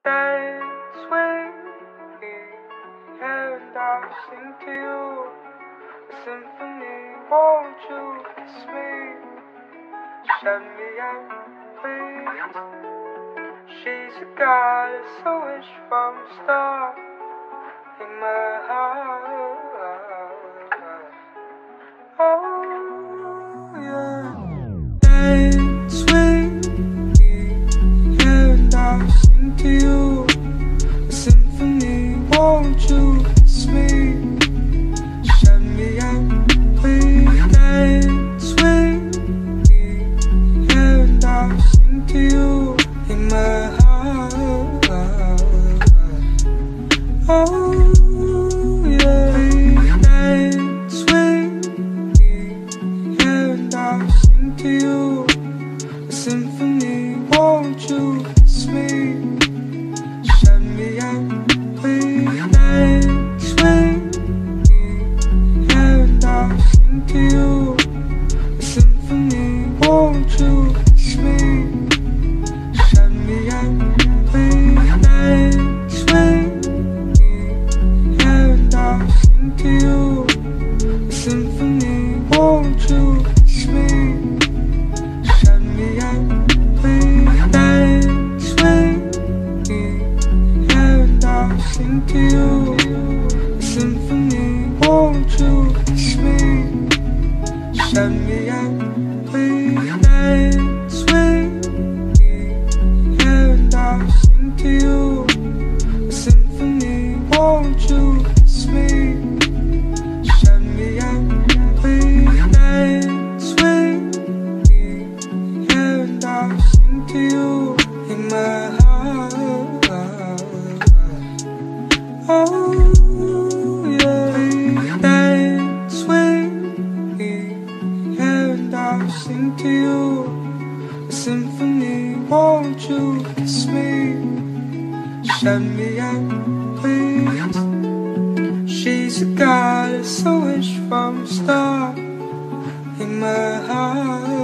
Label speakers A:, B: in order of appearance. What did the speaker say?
A: Dance with me, and I'll sing to you a symphony. Won't you kiss me? Shut me up, please. She's a goddess, a wish from a star in my heart. Oh yeah. Dance with me, and I'll sing to you a symphony. Won't you kiss me? Shut me up, please. Dance with me, and I'll sing to you in my heart. Oh yeah. Dance with me, and I'll sing to you a symphony. Won't you kiss me? Shut me up, please. Dance with me, and I'll sing to you a symphony. Won't you kiss me? Shut me up, please. Dance with me, and I'll sing to you a symphony. Won't you kiss me? Shut me up, please. Dance with me, and I'll sing to you a symphony. Won't you kiss me? Shut me up, please. Dance with me, and I'll sing to you a symphony. Won't you kiss me? Shut me up, please. Dance with me, and I'll sing to you in my heart. Oh yeah. Dance with me, and I'll sing to you a symphony. Won't you kiss me? Shut me up, please. She's a goddess, a wish from a star in my heart.